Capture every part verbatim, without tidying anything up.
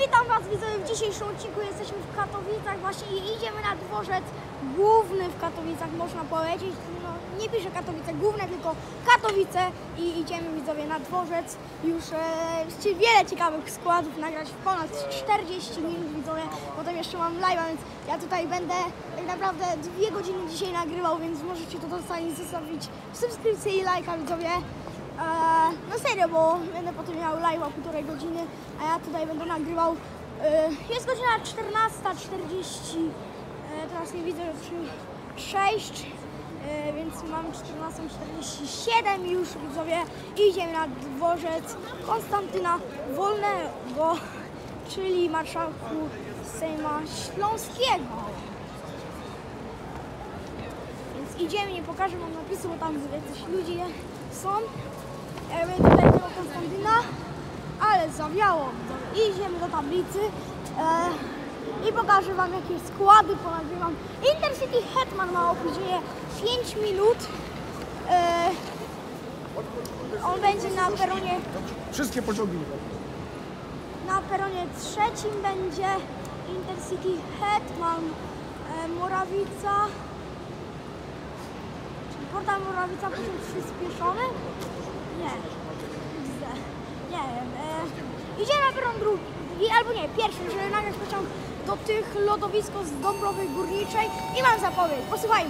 Witam Was widzowie, w dzisiejszym odcinku jesteśmy w Katowicach, właśnie idziemy na dworzec główny w Katowicach, można powiedzieć, no nie piszę Katowice główne, tylko Katowice i idziemy widzowie na dworzec, już e, wiele ciekawych składów nagrać w ponad czterdzieści minut widzowie, potem jeszcze mam live'a, więc ja tutaj będę tak naprawdę dwie godziny dzisiaj nagrywał, więc możecie to dostać, zostawić subskrypcję i lajka widzowie. Eee, no serio, bo będę potem miał live o półtorej godziny, a ja tutaj będę nagrywał. Eee, jest godzina czternasta czterdzieści, eee, teraz nie widzę, czy sześć, eee, więc mamy czternastą czterdzieści siedem już widzowie. Idziemy na dworzec Konstantyna Wolnego, czyli marszałku Sejma Śląskiego. Więc idziemy, nie pokażę wam napisu, bo tam jacyś ludzie są. Ja będę tutaj tego Konstantyna, ale zawiało. Idziemy do tablicy e, i pokażę wam jakie składy ponagrywam. Intercity Hetman ma opóźnienie pięć minut. E, on będzie na peronie. Wszystkie pociągi. Na peronie trzecim będzie Intercity Hetman e, Morawica. Czyli portal Morawica pociąg przyspieszony. Nie, nie wiem. E, idziemy na peron drugi, albo nie, pierwszy, żeby nagrać pociąg do tych lodowisko z Dąbrowy Górniczej i mam zapowiedź. Posłuchajmy.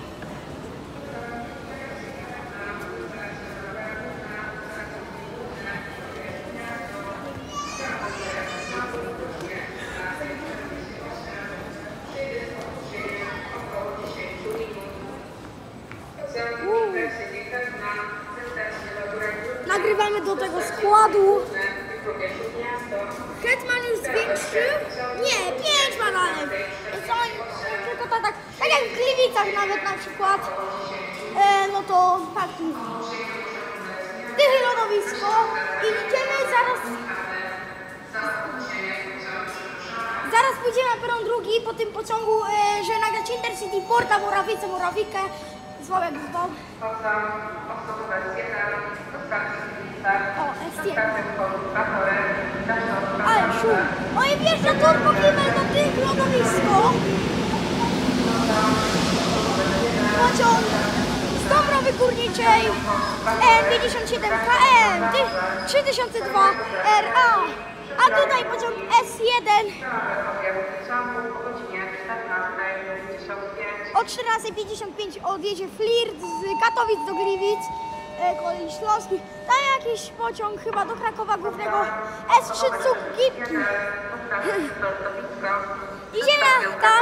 Nagrywamy do tego składu. Hetman już zwiększył? Nie, pięć ma dalej. Jest on tylko tak, tak, tak jak w Gliwicach nawet na przykład. E, no to tak tu. Tychy lodowisko. I idziemy zaraz. Zaraz pójdziemy na peron drugi po tym pociągu, e, że nagrać Intercity Porta Morawice, Morawikę. Sławek wzdał. O, S jeden. Ale szum. Oj, wjeżdża turbo klimel do tych lodowisko. Pociąg z Dąbrowy Górniczej N pięćdziesiąt siedem K M trzy tysiące dwa R A. A tutaj pociąg S jeden o czternastej pięćdziesiąt pięć odjedzie Flirt z Katowic do Gliwic, e, kolei śląskich. Tam jakiś pociąg chyba do Krakowa Głównego S trzy Cuk Gipki. Idziemy tam.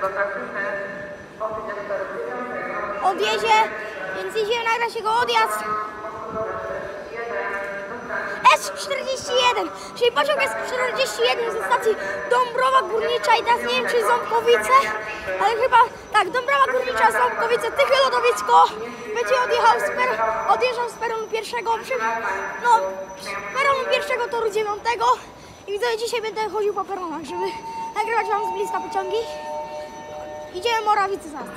Odjedzie, więc idziemy nagrać jego odjazd. S czterdzieści jeden, czyli pociąg S czterdzieści jeden ze stacji Dąbrowa Górnicza i teraz nie wiem czy Ząbkowice, ale chyba tak, Dąbrowa Górnicza, Ząbkowice, Tychy lodowisko, będzie odjechał z per, odjeżdżał z peronu pierwszego, przy, no, z peronu pierwszego toru dziewiątego i widzę, dzisiaj będę chodził po peronach, żeby nagrywać wam z bliska pociągi. Idziemy Morawicy zaraz.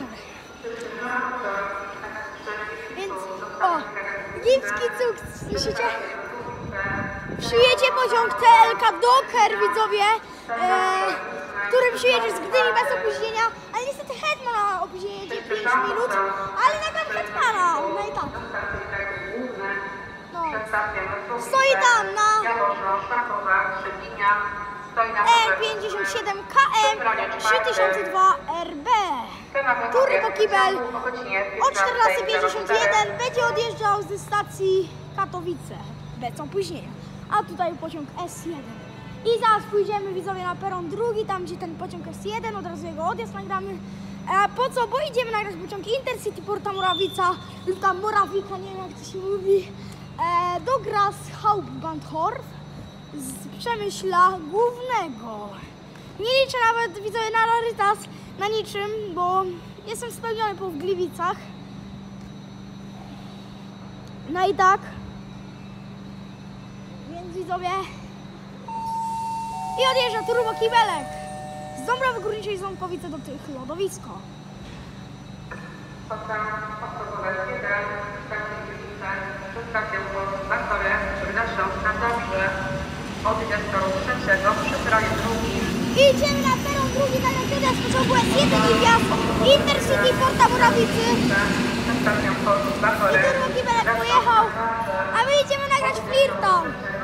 Więc, o, Gipski Cuk, słyszycie? Przyjedzie pociąg T L K Docker, widzowie, e, którym przyjedzie z Gdyni bez opóźnienia, ale niestety Hetman ma opóźnienie pięć minut, ale nagram Hetmana, no i tak. No. Stoi tam na N pięćdziesiąt siedem K M trzy tysiące dwa R B. Turbo kibel o czternastej pięćdziesiąt jeden będzie odjeżdżał ze stacji Katowice bez opóźnienia. A tutaj pociąg S jeden. I zaraz pójdziemy widzowie na peron drugi, tam gdzie ten pociąg S jeden, od razu jego odjazd nagramy. E, po co? Bo idziemy nagrać pociąg Intercity Porta Morawica lub tam Morawika, nie wiem jak to się mówi, e, do Graz Hauptbahnhof z Przemyśla Głównego. Nie liczę nawet widzowie na rarytas, na niczym, bo jestem spełniony po w Gliwicach. No i tak. Więc widzowie. I odjeżdża turbo kibelek z Dąbrowy Górniczej i Ząbkowice do tych lodowisko. Odjazd toru trzeciego przy idziemy na peron drugi, tak jak teraz pociągu S jeden i wjazd Intercity Porta Morawicy. I ten drugi Belek pojechał, a my idziemy nagrać flirta.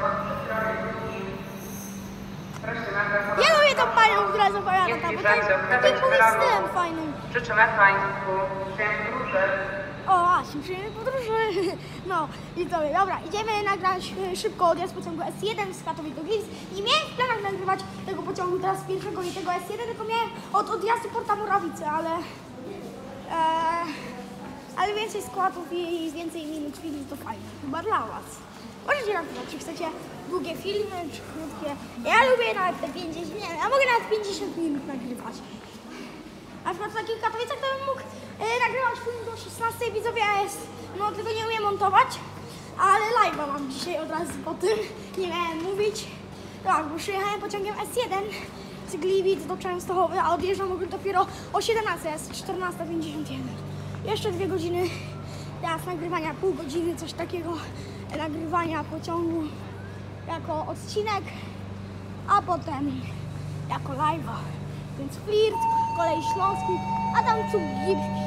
Ja lubię tą panią, która zapowiada tam, bo to tym mówi stylem fajnym. Życzymy Państwu przyjemnych podróży. O, właśnie, przyjemnych podróży. No i to, dobra, idziemy nagrać szybko odjazd pociągu S jeden z Katowic do Gliwic. Nie miałem w planach nagrywać tego pociągu teraz pierwszego i tego S jeden, tylko miałem od odjazdu Porta Morawicy, ale... E, ale więcej składów i więcej minut filmów to fajne, chyba dla Was. Możecie napisać, czy chcecie długie filmy, czy krótkie. Ja lubię nawet te pięćdziesiąt, nie wiem, ja mogę nawet pięćdziesiąt minut nagrywać. Na przykład w takich Katowicach to bym mógł e, nagrywać film do szesnastej, widzowie, a jest, no tylko nie umiem montować, ale live'a mam dzisiaj od razu po tym, nie miałem mówić. Tak, bo przyjechałem pociągiem S jeden z Gliwic do Częstochowy, a odjeżdżam dopiero o siedemnastej, jest czternasta pięćdziesiąt jeden. Jeszcze dwie godziny teraz nagrywania, pół godziny, coś takiego, nagrywania pociągu jako odcinek, a potem jako live'a. Więc flirt, kolej śląski, a tam cuk gipki.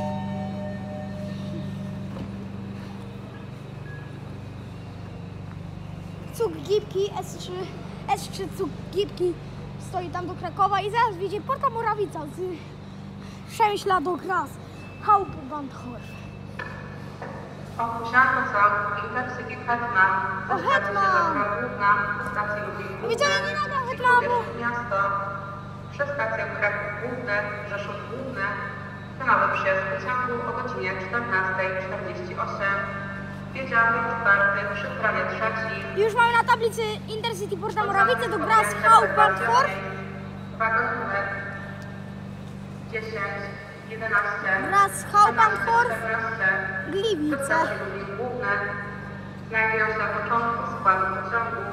Cuk gipki, S trzy, S trzy cuk gipki stoi tam do Krakowa i zaraz wiecie Porta Morawica z Przemyśla do Graz, Hauptbahnhof. Opóźniamy pociąg Intercity Hetman. O, Hetman! Stacji Lublin Widziałem, nie nagram Hetmanu. Miasto. Przez stację Kraków Główny, Rzeszów Główny. Cenowy przyjazd pociągu o godzinie czternastej czterdzieści osiem. Wiedziamy czwarty przy prawie trzeci. Już mamy na tablicy Intercity Porta Morawice do Graz, Hauptbahnhof. Wagon numer dziesięć jedenaście. Graz, Hauptbahnhof, Gliwice. Główne znajdują się na początku składu pociągu.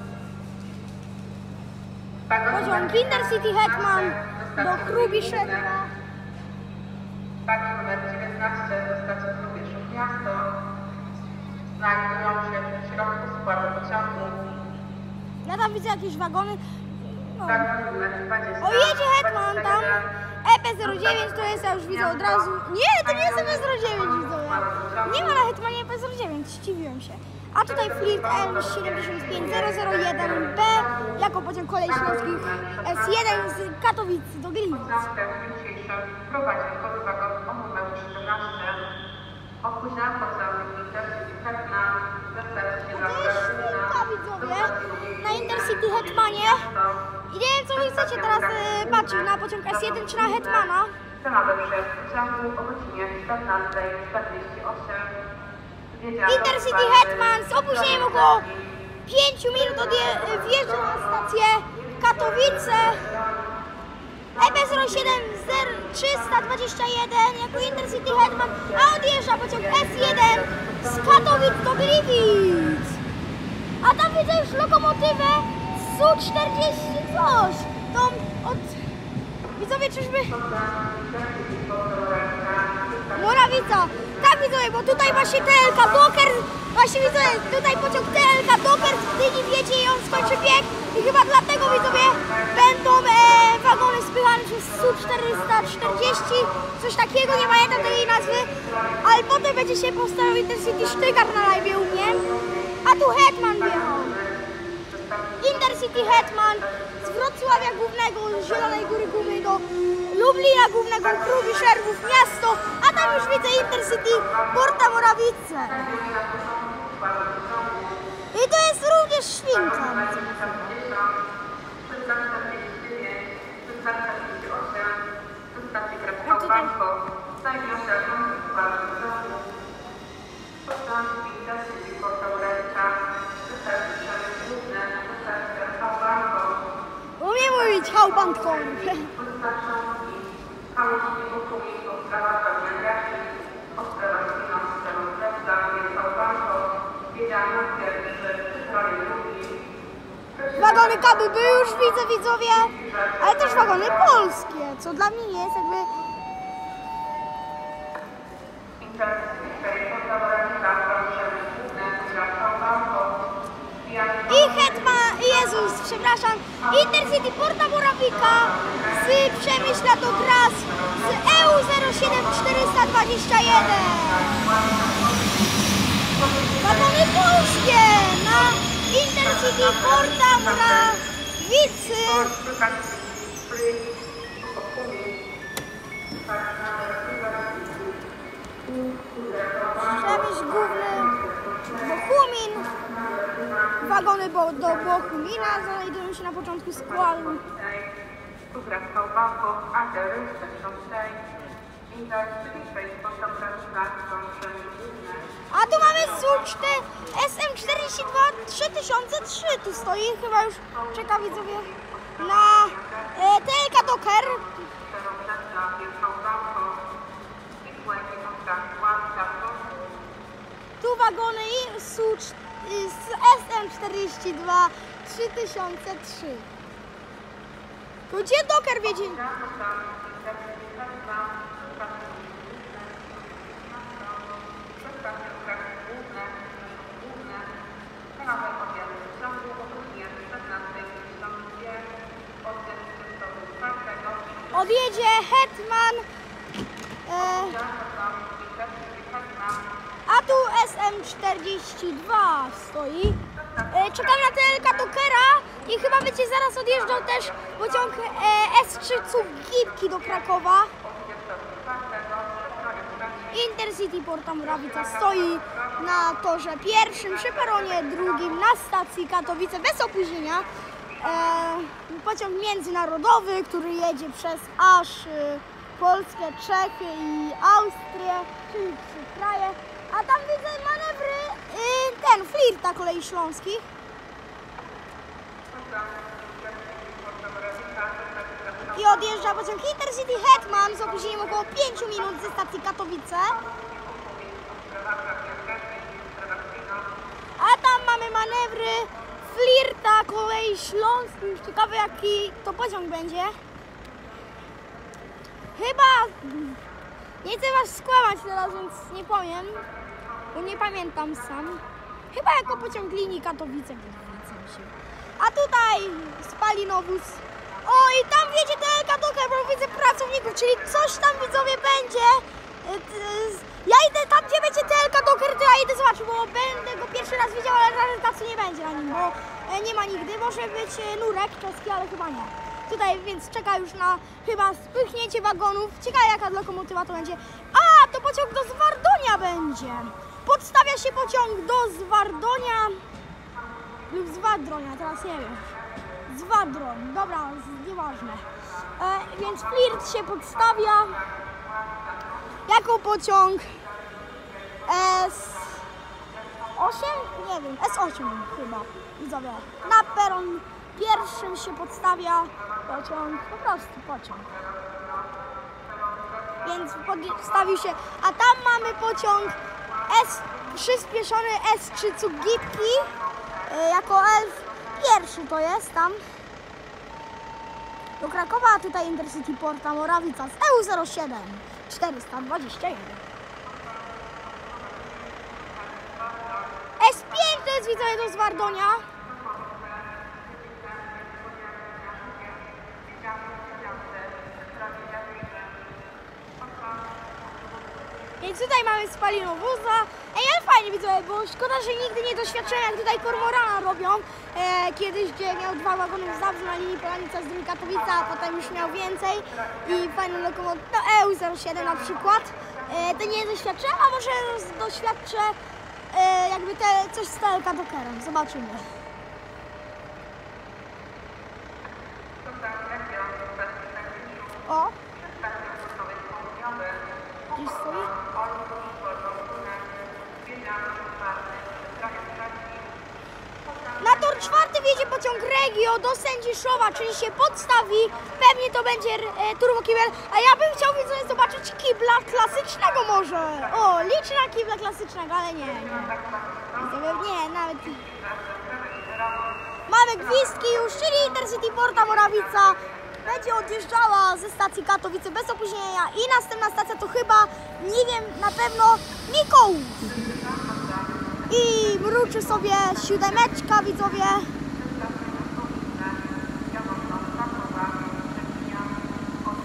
Pociąg Intercity Hetman do Hrubieszova. Wagon numer dziewiętnaście do stacji Hrubieszów Miasto. Znajdują się w środku składu pociągu. Ja tam widzę jakieś wagony. No. Wagon numer dwadzieścia. O, jedzie Hetman tam. E P zero dziewięć to jest, ja już widzę od razu. Nie, to nie jest E P zero dziewięć, widzowie. Nie ma na Hetmanie E P zero dziewięć, zdziwiłem się. A tutaj Flirt L siedemdziesiąt pięć zero zero jeden B jako pociąg kolei śląskich S jeden z Katowic do Gliwic. Następny dzisiejszy prowadzi pod wagon o numerze czternaście. Opóźniam pociąg Intercity Hetman ze stacji A to jest szpilka, widzowie, na Intercity Hetmanie. I nie wiem, co wy chcecie teraz e, patrzeć, na pociąg S jeden czy na Hetmana. Cenowy przyjazd pociągu o godzinie czternastej czterdzieści osiem. Intercity Hetman z opóźnieniem około pięciu minut wjeżdża na stację Katowice. E P zero siedem trzysta dwadzieścia jeden jako Intercity Hetman, a odjeżdża pociąg S jeden z Katowic do Gliwic. A tam widzę już lokomotywę S U czterdzieści coś. Tą od... Widzowie, czyżby... Morawica. Tak, widzowie, bo tutaj właśnie T L K Dockers, właśnie widzowie, tutaj pociąg T L K Dockers w Gdyni wiecie i on skończy bieg i chyba dlatego, widzowie, będą e, wagony spychane przez S U czterysta czterdzieści, coś takiego, nie pamiętam tej nazwy, ale potem będzie się powstawał Intercity Sztygard na live u mnie, a tu Hetman wjechał. Intercity Hetman z Wrocławia Głównego, z Zielonej Góry Gumy do Lublina Głównego, Hrubieszów Miasto, a tam już widzę Intercity Porta Morawice. I to jest również Świnka. Umiem mówić Hauptbahnhof. Wagony K B B już widzę, widzowie, ale też wagony polskie, co dla mnie jest jakby... I Hetman, Jezus, przepraszam, Intercity Porta Morawika z Przemyśla do Graz z E U zero siedem czterysta dwadzieścia jeden. Wagony polskie na Intercity Porta Morawicy. Przemyśl główny Bochumin. Wagony bo, do Bochumina znajdują się na początku składu. A tu mamy S U S M czterdzieści dwa trzy tysiące trzy. Tu stoi, chyba już czeka widzowie na e, T L K Docker. Tu wagony i S U S M czterdzieści dwa trzy tysiące trzy. Tu gdzie Docker wiedzie? Odjedzie Hetman. E, a tu S M czterdzieści dwa stoi. E, czekam na T L K Dockera i chyba będzie zaraz odjeżdżał też pociąg e, S trzy Cuk Gipki do Krakowa. Intercity Porta Morawica stoi na torze pierwszym, przy peronie drugim, na stacji Katowice bez opóźnienia. E, pociąg międzynarodowy, który jedzie przez aż y, Polskę, Czechy i Austrię, czyli trzy kraje. A tam widzę manewry, y, ten flirta kolei śląskich. I odjeżdża pociąg Intercity Hetman z opóźnieniem około pięciu minut ze stacji Katowice. A tam mamy manewry flirta kolei śląskich. Ciekawe jaki to pociąg będzie. Chyba... Nie chcę was skłamać teraz, więc nie powiem. Bo nie pamiętam sam. Chyba jako pociąg linii Katowice. A tutaj spalinowóz. O, i tam wiedzie T L K Docker, bo widzę pracowników, czyli coś tam widzowie będzie. Ja idę tam, gdzie będzie T L K Docker, to ja idę zobaczyć, bo będę go pierwszy raz widział, ale realizacji nie będzie na nim, bo nie ma nigdy. Może być nurek czeski, ale chyba nie. Tutaj więc czeka już na chyba spychnięcie wagonów. Ciekawe jaka lokomotywa to będzie. A, to pociąg do Zwardonia będzie. Podstawia się pociąg do Zwardonia lub Zwadronia, teraz nie wiem. Zwadroń, dobra, nieważne. E, więc flirt się podstawia jako pociąg S osiem? Nie wiem, S osiem chyba, widzowie. Na peron pierwszym się podstawia pociąg, po prostu pociąg. Więc podstawił się, a tam mamy pociąg S, przyspieszony S trzy Cuk Gipki, e, jako F pierwszy to jest tam. Do Krakowa, a tutaj Intercity Porta Morawica z E U zero siedem czterysta dwadzieścia jeden. S pięć to jest widzowie do Zwardonia. Więc tutaj mamy spalinowoza. Ej, ale fajnie widzowie, bo szkoda, że nigdy nie doświadczyłem jak tutaj kormorana robią. E, kiedyś, gdzie miał dwa wagony w Zabrzu na linii Polanica z drugiej Katowica, a potem już miał więcej. I fajny lokomotyw, no E U zero siedem na przykład. E, to nie doświadczyłem, a może doświadczę e, jakby te, coś z T L K Dockerem. Zobaczymy. O! Gdzieś stoi? Na tor czwarty wjedzie pociąg Regio do Sędziszowa, czyli się podstawi. Pewnie to będzie e, turbokibel. A ja bym chciał widzowie zobaczyć kibla klasycznego może. O, liczę na kibla klasycznego, ale nie. Nie, nie nawet. Mamy gwizdki już, czyli Intercity Porta Morawica będzie odjeżdżała ze stacji Katowice bez opóźnienia i następna stacja to chyba, nie wiem, na pewno Mikołów. I mruczy sobie siódemeczka, widzowie.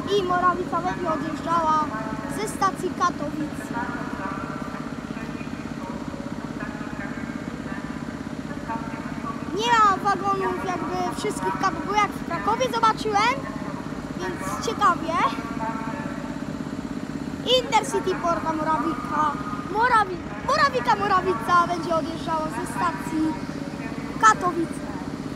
i Morawica będzie odjeżdżała ze stacji Katowice. Nie ma wagonów jakby wszystkich kategoriach jak w Krakowie zobaczyłem, więc ciekawie. Intercity Porta Morawika, Morawi, Morawika Morawica będzie odjeżdżała ze stacji Katowice.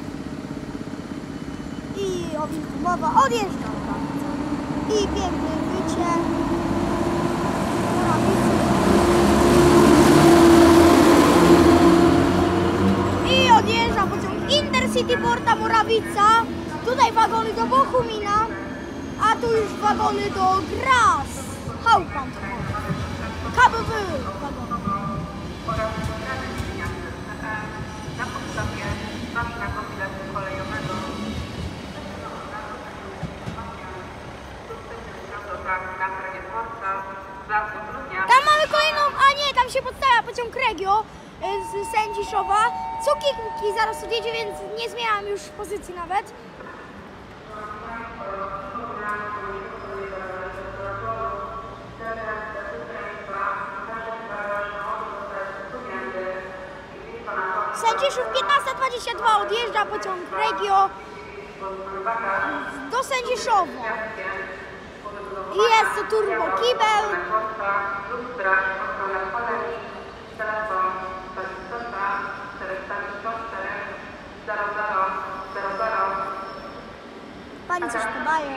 I o wilku mowa, odjeżdża Morawica. I piękne wycie Morawicy. I odjeżdża pociąg Intercity Porta Morawica. Tutaj wagony do Bochumina, a tu już wagony do Graz. Hałpan. K B W. Na podstawie ważnego biletu kolejowego na terenie dworca za utrudnia. Tam mamy kolejną, a nie, tam się podstawia pociąg Regio z Sędziszowa. Cukierki zaraz odjedzie, więc nie zmieniam już pozycji nawet. Sędziszów piętnasta dwadzieścia dwa odjeżdża pociąg Regio do Sędziszowa. I jest to turbo kibel. Pani coś podaje.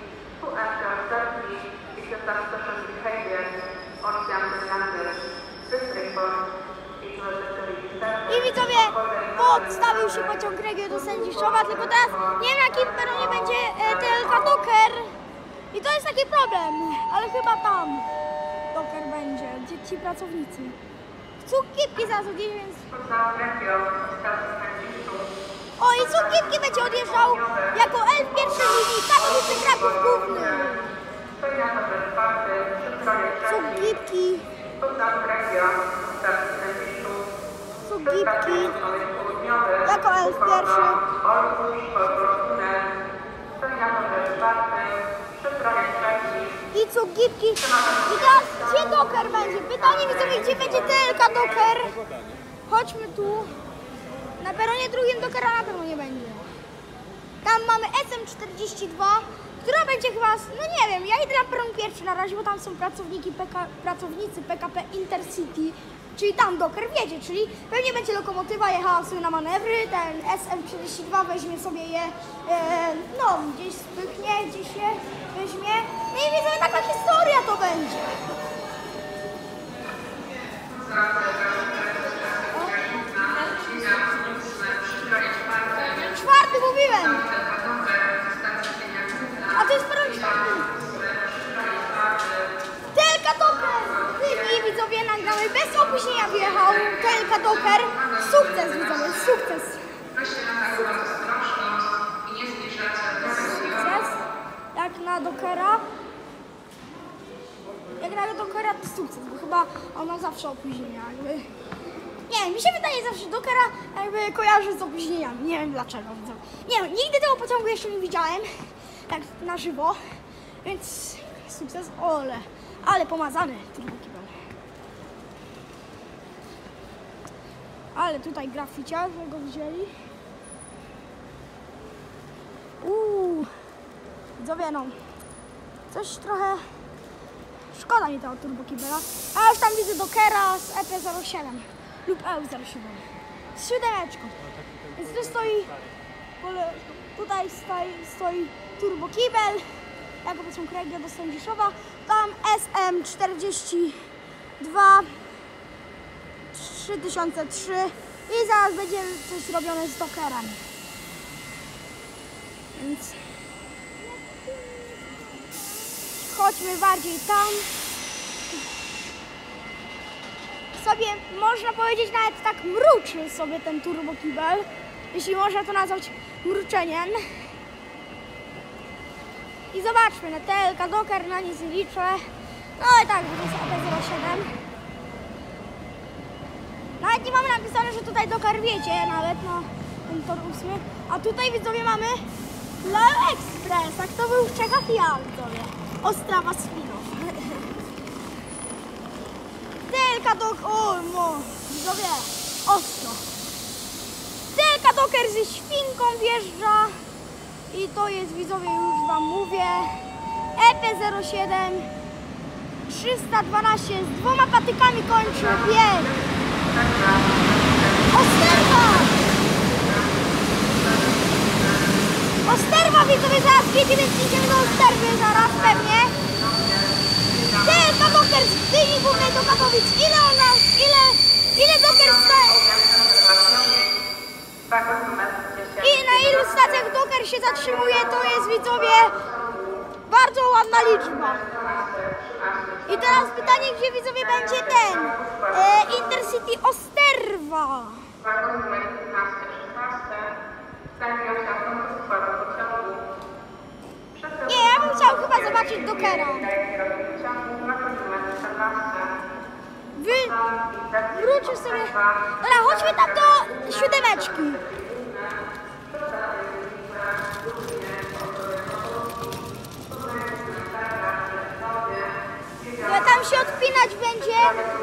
I widzowie, podstawił się pociąg Regio do Sędziszowa, tylko teraz nie wiem, jakim peronie będzie T L K Docker. I to jest taki problem, ale chyba tam Docker będzie, gdzie ci pracownicy. Cukierki zaraz odjedzie, więc... O, i Cukierki będzie odjeżdżał jako L pierwszej linii Katowice Kraków Główny. Cukierki. Cukierki jako L pierwszy. I Cukierki. I teraz gdzie Docker będzie? Pytanie widzowie, gdzie będzie T L K Docker? Chodźmy tu. Na peronie drugim Dockera na pewno nie będzie. Tam mamy S M czterdzieści dwa, która będzie chyba, no nie wiem, ja idę na peron pierwszy na razie, bo tam są pracowniki P K, pracownicy P K P Intercity, czyli tam Docker wiedzie, czyli pewnie będzie lokomotywa jechała sobie na manewry, ten S M czterdzieści dwa weźmie sobie je, e, no gdzieś spychnie, gdzieś je weźmie, no i widzę, taka historia to będzie. Czwarty mówiłem! A to jest peron czwarty! T L K Docker! I widzowie nagramy bez opóźnienia wjechał T L K Docker. Sukces widzowie, sukces! Sukces! Jak na Dockera. Jak na Dockera to sukces, bo chyba on ma zawsze opóźnienia. Jakby. Nie, mi się wydaje zawsze Dockera jakby kojarzy z opóźnieniami. Nie wiem dlaczego. Nie wiem, nigdy tego pociągu jeszcze nie widziałem. Tak na żywo. Więc sukces. Ole. Ale pomazany turbo kibel. Ale tutaj graficiarze go wzięli. Uuu. Widzowie, no. Coś trochę... Szkoda mi tego turbo kibela. A już tam widzę Dockera z E P zero siedem. Lub E U zero siedem. Z siódemeczką. Więc tu stoi, tutaj stoi, stoi turbo kibel, jako pociąg Regio do Sędziszowa. Tam S M czterdzieści dwa trzy tysiące trzy i zaraz będzie coś robione z Dockerem. Więc chodźmy bardziej tam. Sobie, można powiedzieć, nawet tak mruczy sobie ten turbo kibel, jeśli można to nazwać mruczeniem. I zobaczmy, na T L K Docker, na nic nie liczę. No i tak, to jest E P zero siedem. Nawet nie mamy napisane, że tutaj Docker wiecie, nawet no ten tor ósmy. A tutaj widzowie mamy Leo Express, tak to był w Czechach i ja, widzowie. Ostrawa Spinow. Tylka do... O, no, widzowie, ostro. Tylka Doker ze świnką wjeżdża. I to jest, widzowie, już wam mówię, E P zero siedem trzysta dwanaście z dwoma patykami kończy bieg. Osterwa! Osterwa, widzowie, zaraz jedzie, więc idziemy do Osterwy zaraz pewnie. Tylka Doker z Gdyni Głównej do Katowic. Ile ona, ile, ile Doker staje? I na ilu stacjach Doker się zatrzymuje, to jest, widzowie, bardzo ładna liczba. I teraz pytanie, gdzie, widzowie, będzie ten e, Intercity Osterwa. Nie, ja bym chciał chyba zobaczyć Dokera. Wy... Wróćcie sobie. Dobra, chodźmy tam do siódemeczki. Ja tam się odpinać będzie.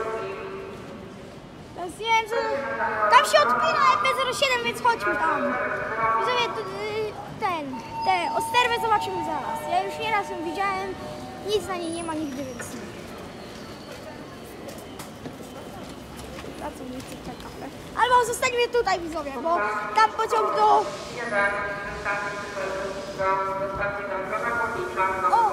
Teraz nie wiem, co... Tam się odpina E P zero siedem, więc chodźmy tam. Widzowie, ten, te Osterwę zobaczymy zaraz. Ja już nieraz ją widziałem, nic na niej nie ma nigdy, więc... Pracownicy czeka. Albo zostańmy tutaj, widzowie, bo tam pociąg do... O!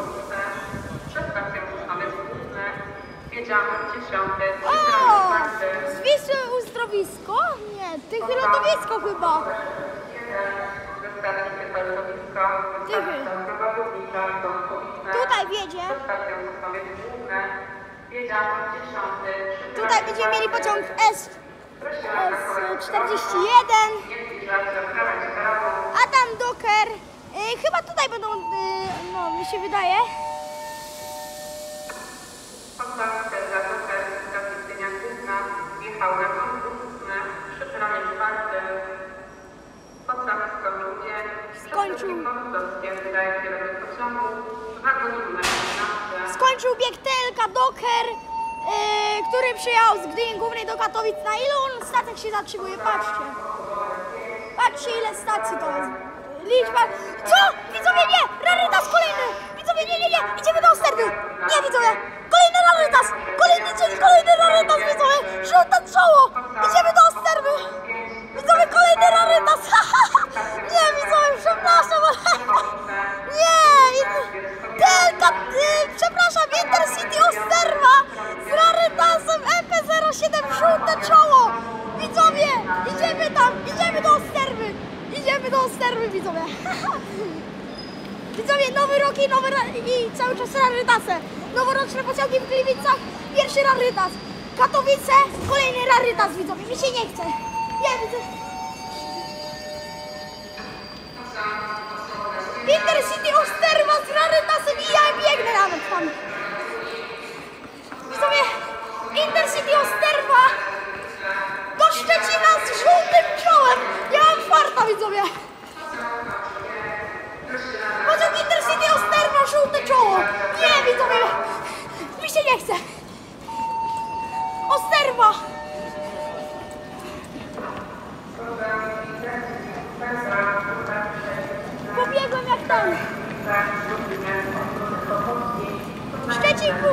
O! Z Wisły Uzdrowisko? Nie, Tychy lądowisko chyba. Tychy. Tutaj wiedzie. Tutaj będziemy mieli pociąg S, S czterdzieści jeden. A tam Doker. Y, chyba tutaj będą, y, no mi się wydaje. Jechał na Kąpówne, przy tronie czwartym, podstawy skończył dzień, Skończył. wydaje kierunek pociągu, wagon numer trzynaście. Skończył bieg Tylka Doker, yy, który przyjechał z Gdyni Głównej do Katowic. Na ilu on stacjach się zatrzymuje? Patrzcie. Patrzcie, ile stacji to jest. Liczba... Co? Widzowie, nie! Rarytas kolejny! Widzowie, nie, nie, nie! Idziemy do Osterwy! Nie, widzowie! Kolejny rarytas! Kolejny dzień, kolejny rarytas, widzowie! Żółte czoło! Idziemy do Osterwy! Widzowie, kolejny rarytas! Nie, widzowie, przepraszam! Nie! Tylka, y, przepraszam, Intercity Osterwa z rarytasem E P zero siedem, żółte czoło! Widzowie, idziemy tam! Idziemy do Osterwy! Idziemy do Osterwy, widzowie! Widzowie, nowy rok i, nowy ra i cały czas rarytasy. Noworoczne pociągi w Gliwicach, pierwszy rarytas. Katowice, kolejny rarytas, widzowie. Mi się nie chce. Nie, widzę. Intercity Osterwa z rarytasem i ja biegnę nawet tam. Widzowie, Intercity Osterwa do Szczecina z żółtym czołem. Ja mam farta, widzowie. Pociąg Intercity Osterwa, żółte czoło. Nie, widzowie, mi się nie chce. Osterwa. Pobiegłem jak tam. Szczecin Bóg.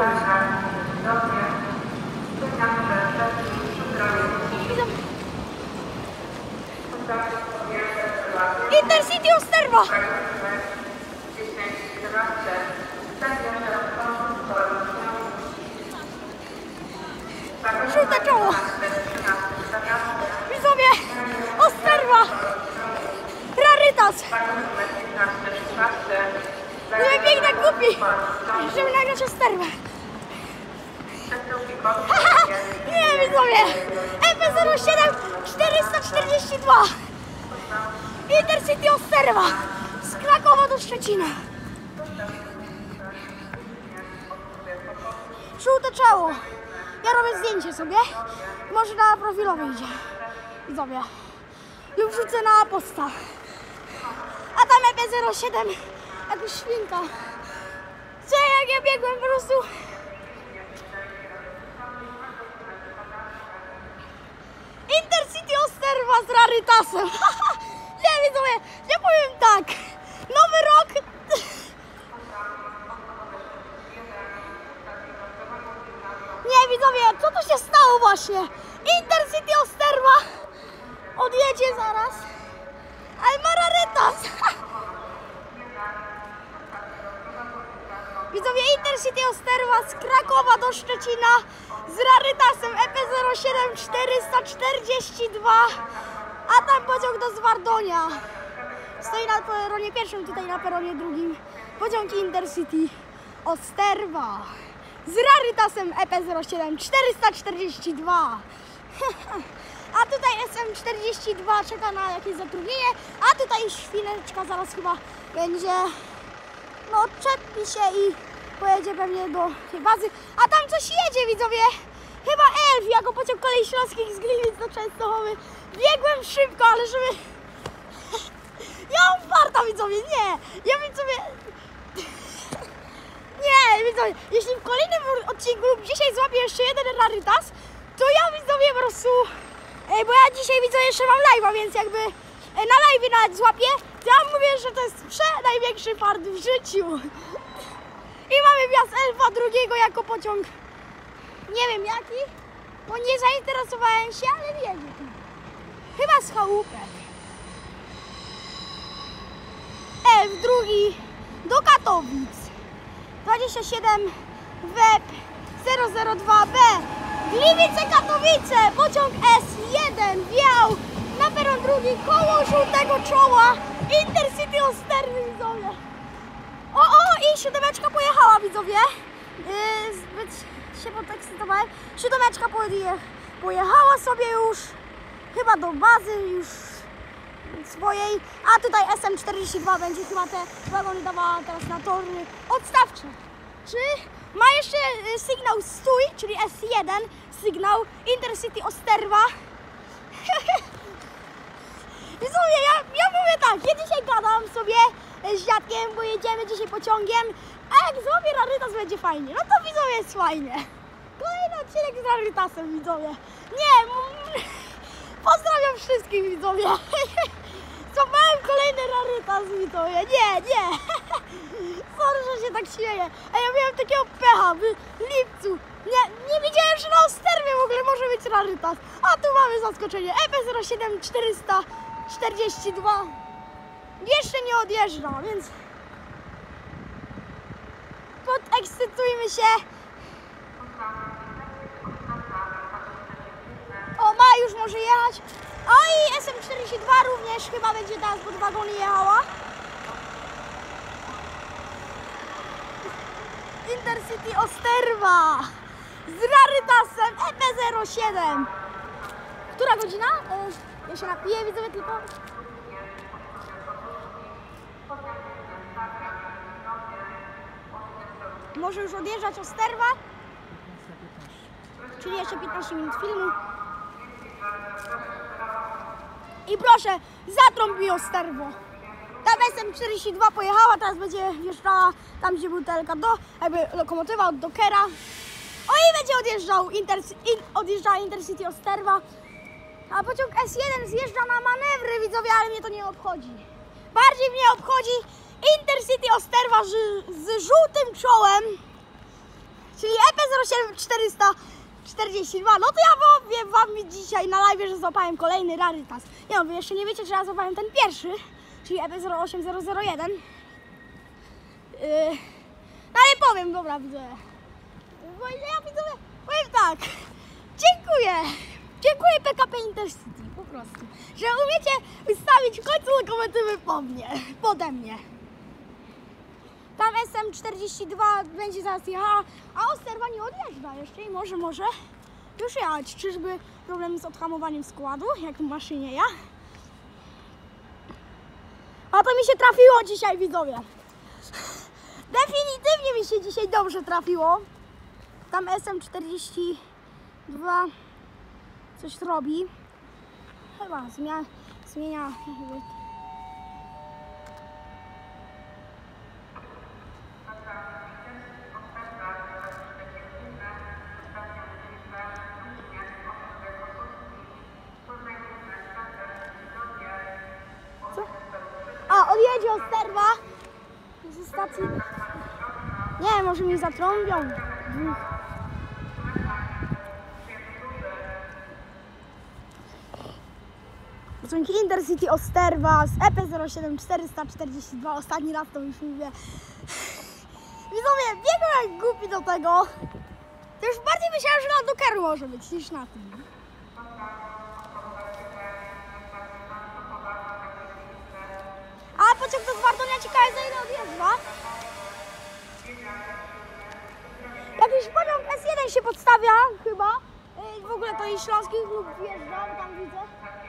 Intercity Osterwa. Żółte czoło. Widzowie, Osterwa. Rarytas. Nie biegnę głupi, żeby nagrać Osterwę. Nie, widzowie. E P zero siedem czterysta czterdzieści dwa. Intercity Osterwa z Krakowa do Szczecina. Żółte czoło. Ja robię zdjęcie sobie. Może na profilowy idzie. Widzowie. Lub wrzucę na posta. A tam E P zero siedem, jakaś świnka. Co, jak ja biegłem po prostu... Intercity Osterwa z rarytasem. Nie, widzowie, ja powiem tak. Nowy rok... Nie, widzowie, co tu się stało właśnie? Intercity Osterwa odjedzie zaraz, ale ma rarytas. Widzowie, Intercity Osterwa z Krakowa do Szczecina z rarytasem E P zero siedem czterysta czterdzieści dwa, a tam pociąg do Zwardonia. Stoi na peronie pierwszym, tutaj na peronie drugim. Pociąg Intercity Osterwa z rarytasem E P zero siedem czterysta czterdzieści dwa. A tutaj S M czterdzieści dwa czeka na jakieś zatrudnienie, a tutaj świneczka zaraz chyba będzie, no czepi się i pojedzie pewnie do tej bazy. A tam coś jedzie, widzowie, chyba Elf, jako pociąg kolei śląskich z Gliwic do Częstochowy. Biegłem szybko, ale żeby... Ja mam farta, widzowie, nie, ja widzowie... Nie, widzowie, jeśli w kolejnym odcinku lub dzisiaj złapię jeszcze jeden rarytas, to ja, widzowie, po prostu, e, bo ja dzisiaj, widzowie, jeszcze mam live'a, więc jakby e, na live'ie nawet złapię, to ja mówię, że to jest prze największy fart w życiu. I mamy wjazd Elfa drugiego jako pociąg, nie wiem jaki, bo nie zainteresowałem się, ale jedzie tu. Chyba z chałupek. Elf drugi do Katowic. dwadzieścia siedem W E P zero zero dwa B Gliwice Katowice, pociąg S jeden wjechał na peron drugi koło żółtego czoła Intercity Osterny, widzowie. O, o, i siódemeczka pojechała, widzowie. Yy, zbyt się podekscytowałem. Siódemeczka poje, pojechała sobie już chyba do bazy już swojej, a tutaj S M czterdzieści dwa będzie chyba te wagony dawała teraz na tory odstawcze. Czy ma jeszcze sygnał stój, czyli S jeden, sygnał Intercity Osterwa. Widzowie, ja, ja mówię tak, ja dzisiaj gadam sobie z dziadkiem, bo jedziemy dzisiaj pociągiem, a jak zrobię rarytas, będzie fajnie. No to, widzowie, jest fajnie. Kolejny odcinek z rarytasem, widzowie. Nie, pozdrawiam wszystkich, widzowie. Złapałem kolejny rarytas, widzowie. Nie, nie. Sorry, że się tak śmieję. A ja miałem takiego pecha w lipcu. Nie, nie wiedziałem, że na Osterwie w ogóle może być rarytas. A tu mamy zaskoczenie. E P zero siedem czterysta czterdzieści dwa. Jeszcze nie odjeżdża, więc podekscytujmy się. O, ma już może jechać. O, i S M czterdzieści dwa również chyba będzie teraz pod wagony jechała. Intercity Osterwa z rarytasem E P zero siedem. Która godzina? E, ja się napiję, widzowie, tylko. Może już odjeżdżać Osterwa? Czyli jeszcze piętnaście minut filmu. I proszę, zatrąb mi Osterwo. Tam S M czterdzieści dwa pojechała, teraz będzie wjeżdżała tam, gdzie był T L K do, jakby lokomotywa od Dockera. O, i będzie odjeżdżał Inter, in, odjeżdżała Intercity Osterwa. A pociąg S jeden zjeżdża na manewry, widzowie, ale mnie to nie obchodzi. Bardziej mnie obchodzi Intercity Osterwa z, z żółtym czołem, czyli E P zero siedem czterysta czterdzieści dwa. No to ja powiem wam dzisiaj na live, że złapałem kolejny rarytas. Nie no, wy jeszcze nie wiecie, że ja złapałem ten pierwszy, czyli E P zero osiem zero zero jeden. Yy, no ale powiem, dobra, widzę. Bo ja widzę, powiem tak. Dziękuję. Dziękuję P K P Intercity, po prostu. Że umiecie ustawić w końcu lokomotywy po mnie, pode mnie. Tam S M czterdzieści dwa będzie zaraz jechała, a Osterwa nie odjeżdża jeszcze i może, może już jechać. Czyżby problem z odhamowaniem składu, jak w maszynie ja? A to mi się trafiło dzisiaj, widzowie. Definitywnie mi się dzisiaj dobrze trafiło. Tam S M czterdzieści dwa coś robi. Chyba zmienia, zmienia jedzie Osterwa. Z stacji. Nie, może mi zatrąbią. Pociąg Intercity Osterwa z E P zero siedem czterysta czterdzieści dwa. Ostatni raz to już mówię. Widzowie, biegłem jak głupi do tego. To już bardziej myślałem, że na Dockeru może być niż na tym. A pociąg do Zwardonia, ciekawe za ile odjeżdża. Jakiś pociąg S jeden się podstawia chyba. W ogóle to i śląski lub wjeżdża, tam widzę.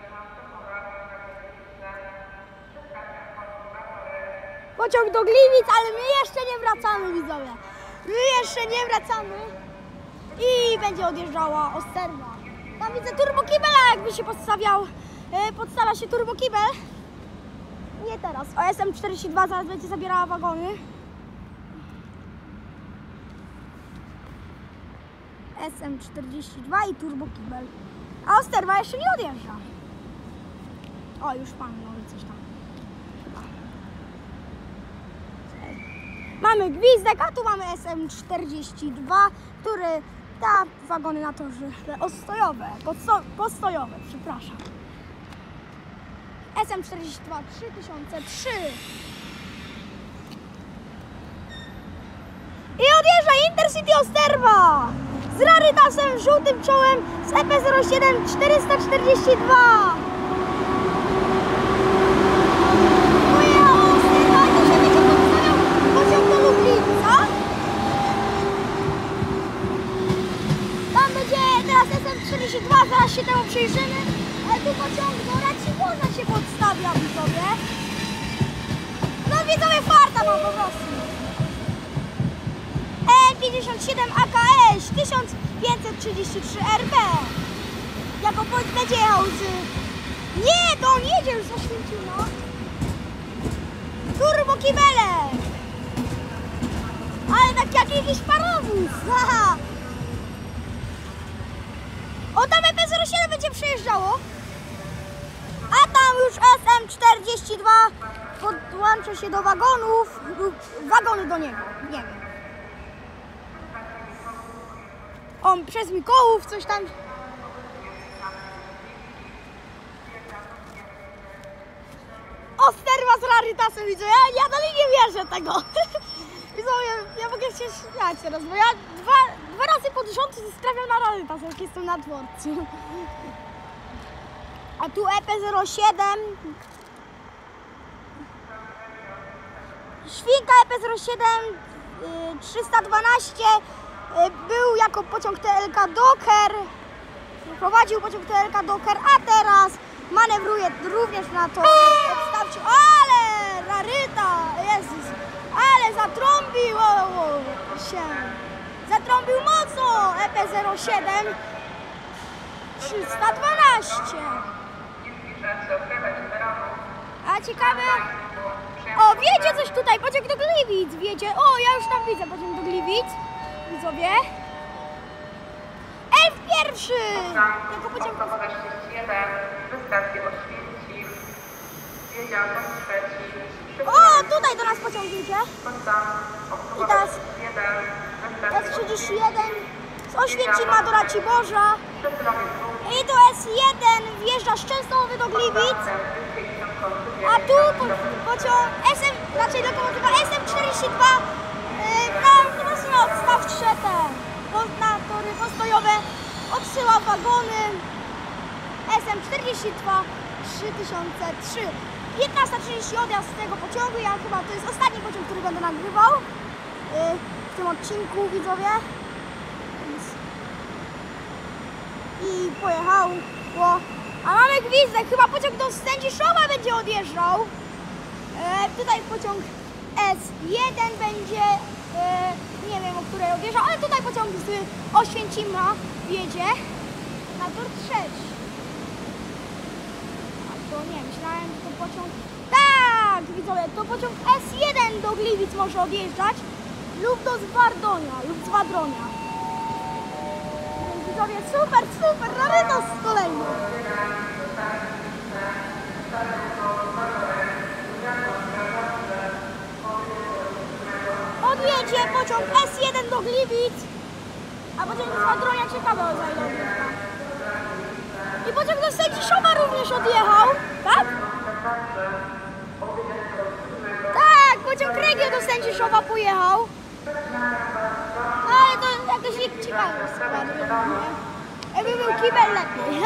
Pociąg do Gliwic, ale my jeszcze nie wracamy, widzowie. My jeszcze nie wracamy. I będzie odjeżdżała Osterwa. Tam widzę turbokibela, jakby się podstawiał. Yy, podstawia się turbokibel. Nie teraz. O S M czterdzieści dwa zaraz będzie zabierała wagony. S M czterdzieści dwa i turbokibel. A Osterwa jeszcze nie odjeżdża. O, już pan mówi coś tam. Mamy gwizdek, a tu mamy S M czterdzieści dwa, który da wagony na torze ostojowe, podsto postojowe, przepraszam. S M czterdzieści dwa trzy tysiące trzy. I odjeżdża Intercity Osterwa z rarytasem, żółtym czołem z E P zero siedem czterysta czterdzieści dwa. czterdzieści dwa, zaraz się temu przyjrzymy. Ale tu pociąg do Raciborza się podstawia, widzowie. No widzowie, farta mam po prostu. E pięćdziesiąt siedem A K S tysiąc pięćset trzydzieści trzy R B. Jako będzie jechał z... Nie, to on jedzie już z Oświęcima. Turbo kibelek. Ale tak jak jakiś parowóz. Haha. O, tam E P zero siedem będzie przejeżdżało. A tam już S M czterdzieści dwa podłączy się do wagonów lub wagony do niego. Nie wiem. On przez Mikołów coś tam. Osterwa z rarytasem widzę. Ja, ja dalej nie wierzę tego. Ja, ja mogę się śmiać teraz, bo ja dwa, dwa razy pod rząd trafiam na rarytas, jak jestem na dworcu. A tu E P zero siedem. Świnka E P zero siedem trzysta dwanaście był jako pociąg T L K Docker. Prowadził pociąg T L K Docker, a teraz manewruje również na to obstawciu. Ale raryta, Jezus, ale zatrąbił o, o, się. Zatrąbił mocno E P zero siedem trzysta dwanaście. A ciekawe. O, wiedzie coś tutaj, pociąg do Gliwic, wiedzie. O, ja już tam widzę pociąg do Gliwic. Widzowie. Elf pierwszy! Jako pociąg... O, tutaj do nas pociąg idzie. I teraz S trzydzieści jeden z Oświęcima do Raciborza. I tu S jeden wjeżdża z Częstochowy do Gliwic. A tu po, pociąg S M, raczej lokomotywa S M czterdzieści dwa yy, tam po prostu na odstawcze te na tory postojowe odsyła wagony. S M czterdzieści dwa trzy tysiące trzy. piętnasta trzydzieści odjazd z tego pociągu. Ja chyba to jest ostatni pociąg, który będę nagrywał yy, w tym odcinku, widzowie. I pojechał. A mamy gwizdek, chyba pociąg do Sędziszowa będzie odjeżdżał. E, tutaj pociąg S jeden będzie, e, nie wiem o której odjeżdżał, ale tutaj pociąg z Oświęcima jedzie na tor trzeci. A to nie, myślałem, że to pociąg... Tak, widzowie, to pociąg S jeden do Gliwic może odjeżdżać lub do Zwardonia, lub z Wadronia. Widzowie, super, super, rarytas kolejny. jedzie pociąg S jeden do Gliwic, a pociąg z Waldronia ciekawe o ile odjeżdża. I pociąg do Sędziszowa również odjechał, tak? Tak, pociąg Regio do Sędziszowa pojechał. Ale to jakoś nie ciekawe skład, nie? Jakby był kibel lepiej.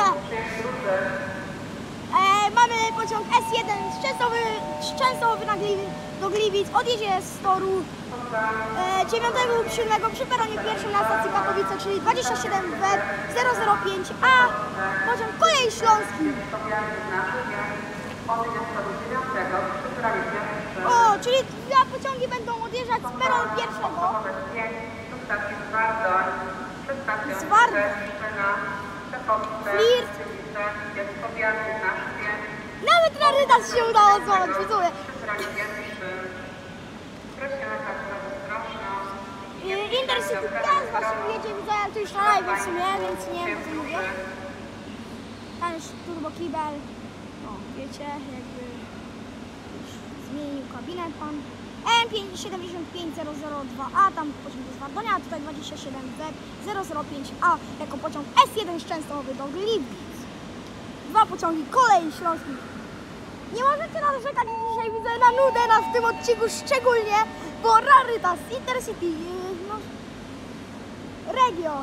E, mamy pociąg S jeden z Częstochowy, z Częstochowy na Gliwic, do Gliwic, odjedzie z toru e, dziewiątego lub siódmego przy peronie pierwszym na stacji Katowice, czyli dwadzieścia siedem W zero zero pięć, a pociąg Kolei Śląskich. O, czyli dwa pociągi będą odjeżdżać z peronu pierwszego. Z Wardoń. Flirt. Nawet na Rydas się udało złamać, widzowie. Intercity Piast właśnie jedzie, widzę, ale to już na live w sumie, więc nie wiem, co mówię. Tam już turbo kibel. O, wiecie, jakby już zmienił kabinet pan. M siedemdziesiąt pięć zero zero dwa A, tam pociąg z Wardonia, a tutaj dwadzieścia siedem W zero zero pięć A jako pociąg S jeden z Częstochowy do Gliwic. Dwa pociągi Kolei Śląskich. Nie możecie narzekać dzisiaj, widzę, na nudę na w tym odcinku szczególnie, bo Rarytas, Intercity, no, Regio,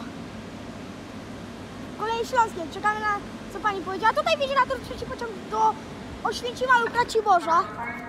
Kolei Śląskie. Czekamy na co pani powiedziała. Tutaj wiedzie na tor trzeci pociąg do Oświęcima lub Raciborza.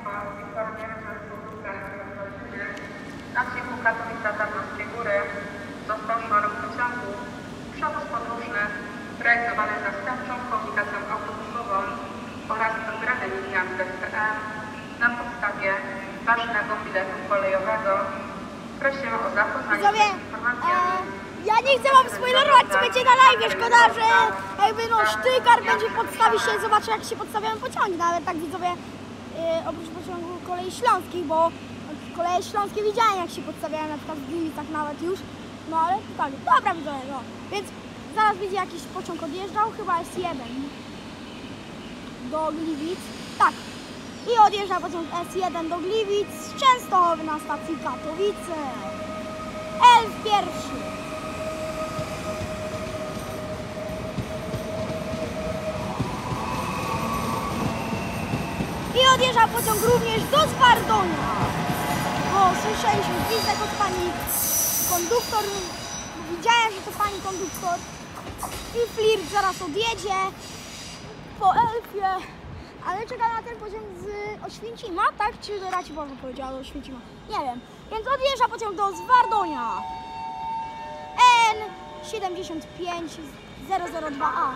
Na odcinku Katowice-Tarnowskie Góry został szarok pociągu przewóz podróżny realizowany zastępczą komunikacją autobusową oraz wybrane liniami D C M na podstawie ważnego biletu kolejowego. Prosimy o zapoznanie się z informacjami. E, ja nie chcę wam spoilerować, co będzie na live. Szkoda, że jakby no sztykar będzie podstawić się, zobaczę jak się podstawiają pociągi, nawet tak widzowie, e, oprócz pociągu Kolei Śląskich, bo Koleje Śląskie widziałem jak się podstawiają na przykład w Gliwicach nawet już, no ale tak, dobra widzowie, no. Więc zaraz będzie jakiś pociąg odjeżdżał, chyba S jeden do Gliwic, tak. I odjeżdża pociąg S jeden do Gliwic z Częstochowy na stacji Katowice. Elf pierwszy. I odjeżdża pociąg również do Zwardonia. Bo słyszeliśmy gwizdek od pani konduktor. Widziałem, że to pani konduktor. I Flirt zaraz odjedzie po Elfie. Ale czeka na ten pociąg z Oświęcima, tak? Czy do Raciborza powiedziała do Oświęcima? Nie wiem. Więc odjeżdża pociąg do Zwardonia. N siedemdziesiąt pięć zero zero dwa A.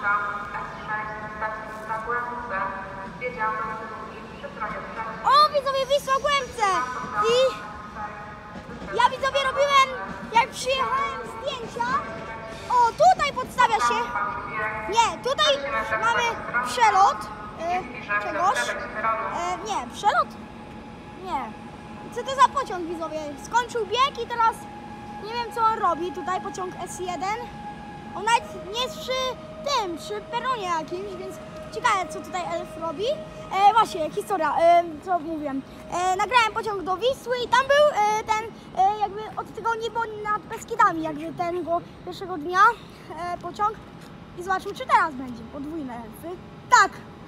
O, widzowie, Wisła Głębce! I ja, widzowie, robiłem, jak przyjechałem, zdjęcia. O, tutaj podstawia się. Nie, tutaj mamy przelot e, czegoś. E, nie, przelot? Nie. Co to za pociąg, widzowie? Skończył bieg i teraz nie wiem, co on robi. Tutaj pociąg S jeden. On nawet nie jest przy tym, przy peronie jakimś, więc ciekawe, co tutaj Elf robi. E, właśnie, historia, e, co mówiłem. E, nagrałem pociąg do Wisły i tam był e, ten, e, jakby od tego niebo nad Beskidami, jakby tego pierwszego dnia e, pociąg. I zobaczmy, czy teraz będzie podwójne Elfy. Tak.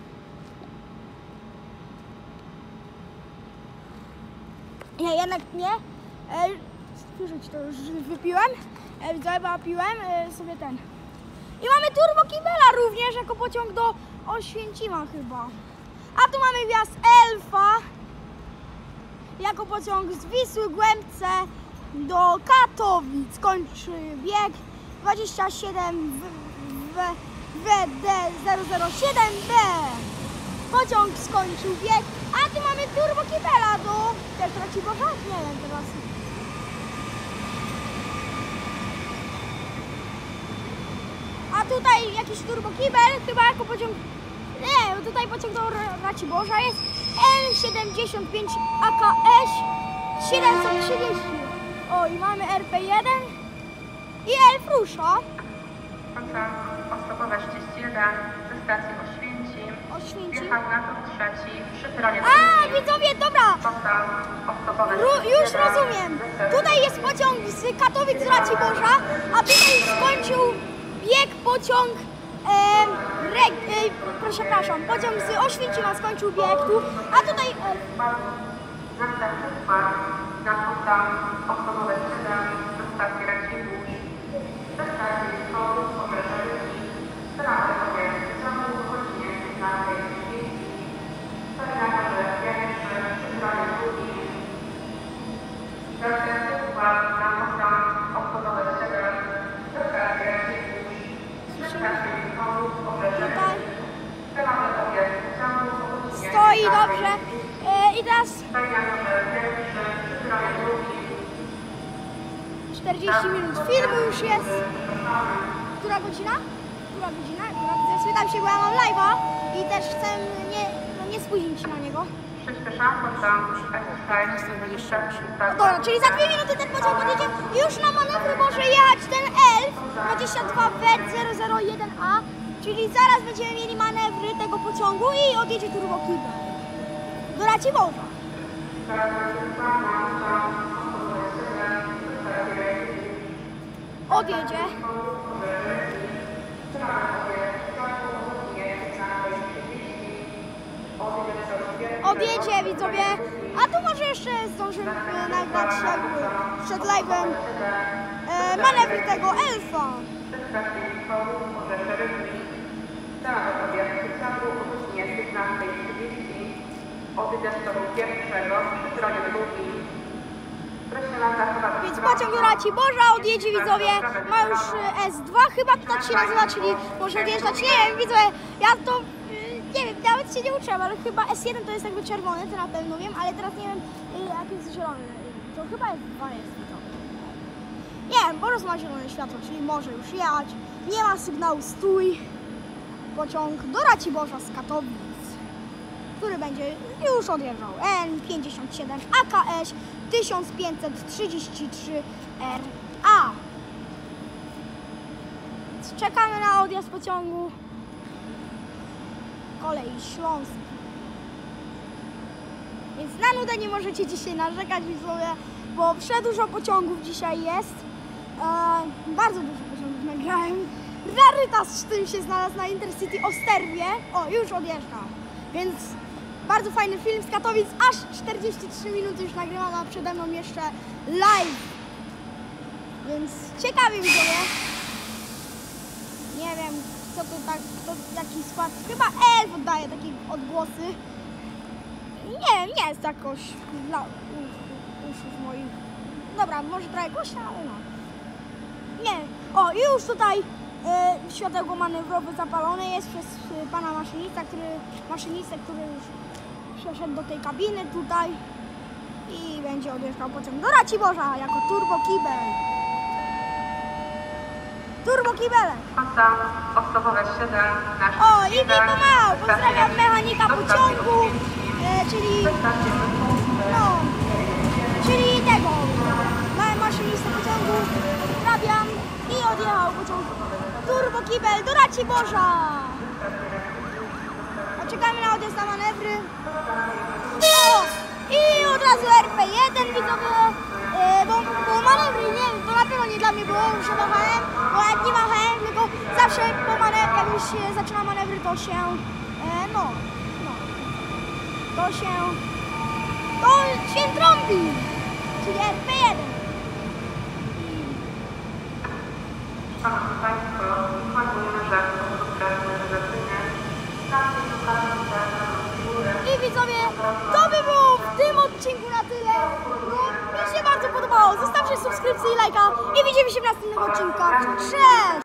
Nie, jednak nie. E, Słyszeć to już wypiłem. E, widzę, bo piłem e, sobie ten. I mamy Turbo Kibela również jako pociąg do Oświęcima chyba. A tu mamy wjazd Elfa jako pociąg z Wisły Głębce do Katowic. Kończy bieg dwadzieścia siedem W D zero zero siedem B. Pociąg skończył bieg, a tu mamy Turbo Kibela do też Raciborza? Nie wiem teraz. A tutaj jakiś Turbo Kibel, chyba jako pociąg. Nie, tutaj pociąg do Raciborza jest L siedemdziesiąt pięć A K S siedemset trzydzieści. O, i mamy R P jeden i Elf rusza. Pociąg osobowe trzydzieści jeden ze stacji Oświęcim Święci. Wjechać na tor trzeci przy trawie A, widzowie, dobra, Pasa osobowe Ru, już siedem, rozumiem. Tutaj jest pociąg z Katowic do Raciborza, a tutaj skończył bieg pociąg, e, Reg, e, proszę, przepraszam, pociąg z Oświęcima skończył bieg tu, a tutaj e, Następny skład na Pasa osobowe siedem do stacji Racibórz. Przestawienie sporu obrzeżenia prawy objazd pociągu o godzinie piętnastej trzydzieści. Terminarze pierwszy przy trawie drugi. Następny skład na Pasa osobowe siedem do stacji Racibórz. Przestawienie sporu obrzeżenia tutaj prawy objazd pociągu o godzinie stoi dobrze. E, I teraz Terminarze pierwszy przy trawie drugi. czterdzieści minut filmu już jest. Która godzina? Która godzina? Która- Spytam się, bo ja mam live'a i też chcę nie, no nie spóźnić się na niego. Przyspieszam pociąg Express No dobra, czyli za dwie minuty ten pociąg odjedzie i już na manewry może jechać ten Elf dwadzieścia dwa W zero zero jeden A, czyli zaraz będziemy mieli manewry tego pociągu i odjedzie Turbo Kibel do Raciborza. Odjedzie. Odjedzie, widzowie. A tu może jeszcze zdążymy e, nagrać jakby przed live'em e, manewry tego Elfa. Więc pociąg do Raciborza odjedzie, widzowie. Ma już e, S dwa chyba to tak się nazywa, czyli może odjeżdżać. Nie wiem, widzowie, ja to y, nie wiem, nawet się nie uczyłem, ale chyba S jeden to jest jakby czerwony, to na pewno wiem, ale teraz nie wiem y, jak jest zielony. To chyba S dwa jest, widzowie. Nie wiem, po prostu ma zielone światło, czyli może już jechać. Nie ma sygnału stój. Pociąg do Raciborza z Katowic, który będzie już odjeżdżał. N pięćdziesiąt siedem A K S tysiąc pięćset trzydzieści trzy R A. Czekamy na odjazd pociągu Kolei Śląsk. Więc na nudę nie możecie dzisiaj narzekać, widzowie, bo przedłużo pociągów dzisiaj jest. Eee, bardzo dużo pociągów nagrałem. Rarytas z tym się znalazł na Intercity Osterwie. O, już odjeżdża. Więc bardzo fajny film z Katowic. Aż czterdzieści trzy minuty już nagrywam, a przede mną jeszcze live. Więc ciekawie, widzowie. Nie wiem, co to tak, to jaki skład. Chyba Elf oddaje takie odgłosy. Nie wiem, nie jest jakoś dla uszów moich. Dobra, może trochę głośno, ale no. Nie. O, i już tutaj e, światełko manewrowe zapalone jest przez e, pana maszynista, który, maszynistę, który już przeszedł do tej kabiny tutaj i będzie odjeżdżał pociąg do Raciborza jako Turbo Kibel. Turbo Kibelek. Pasa osobowe siedem. O, i pomału. Pozdrawiam mechanika pociągu, e, czyli no, czyli tego ma- maszynistę pociągu. Pozdrawiam i odjechał pociąg Turbo Kibel do Raciborza. A czekamy na odjazd na manewry. O, i od razu R P jeden, widzowie, e, bo, bo manewry, nie wiem, to na pewno nie dla mnie było, już machałem, bo jak nie machałem, tylko zawsze po manewrach, jak już się zaczyna manewry, to się, e, no, no, to się, to się trąbi, czyli R P jeden. Szanowni Państwo, informujemy, że w sposób rezerwacyjny stacje szukamy I widzowie, to by było w tym odcinku na tyle. No, mi się bardzo podobało. Zostawcie subskrypcję i lajka i widzimy się w następnych odcinkach. Cześć!